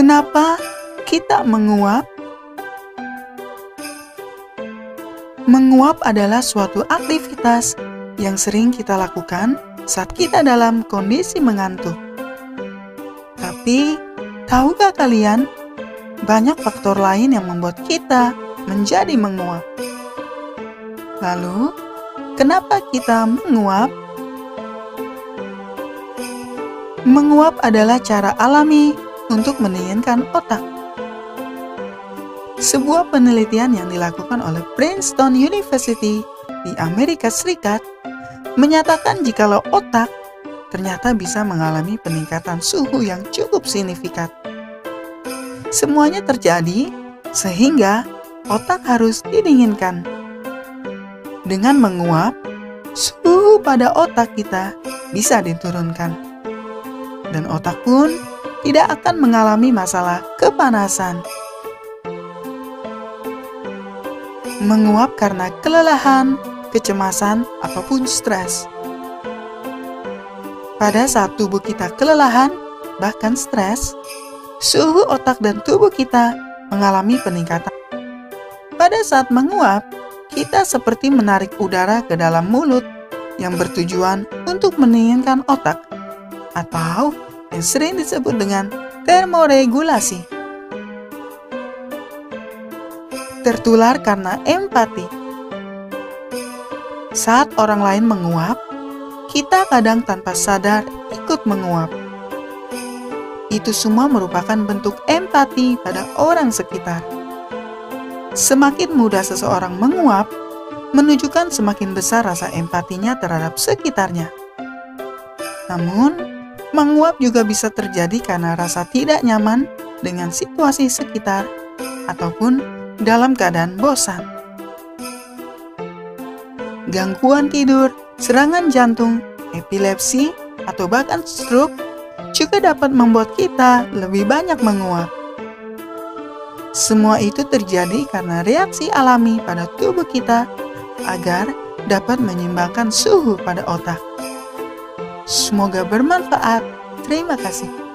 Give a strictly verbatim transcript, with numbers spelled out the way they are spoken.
Kenapa kita menguap? Menguap adalah suatu aktivitas yang sering kita lakukan saat kita dalam kondisi mengantuk. Tapi, tahukah kalian, banyak faktor lain yang membuat kita menjadi menguap. Lalu, kenapa kita menguap? Menguap adalah cara alami untuk mendinginkan otak. Sebuah penelitian yang dilakukan oleh Princeton University di Amerika Serikat menyatakan jikalau otak ternyata bisa mengalami peningkatan suhu yang cukup signifikan. Semuanya terjadi sehingga otak harus didinginkan. Dengan menguap, suhu pada otak kita bisa diturunkan. Dan otak pun tidak akan mengalami masalah kepanasan. Menguap karena kelelahan, kecemasan, ataupun stres. Pada saat tubuh kita kelelahan, bahkan stres, suhu otak dan tubuh kita mengalami peningkatan. Pada saat menguap, kita seperti menarik udara ke dalam mulut yang bertujuan untuk mendinginkan otak, atau yang sering disebut dengan termoregulasi. Tertular karena empati. Saat orang lain menguap, kita kadang tanpa sadar ikut menguap. Itu semua merupakan bentuk empati pada orang sekitar. Semakin mudah seseorang menguap, menunjukkan semakin besar rasa empatinya terhadap sekitarnya. Namun, menguap juga bisa terjadi karena rasa tidak nyaman dengan situasi sekitar ataupun dalam keadaan bosan. Gangguan tidur, serangan jantung, epilepsi, atau bahkan stroke juga dapat membuat kita lebih banyak menguap. Semua itu terjadi karena reaksi alami pada tubuh kita agar dapat menyeimbangkan suhu pada otak. Semoga bermanfaat. Terima kasih.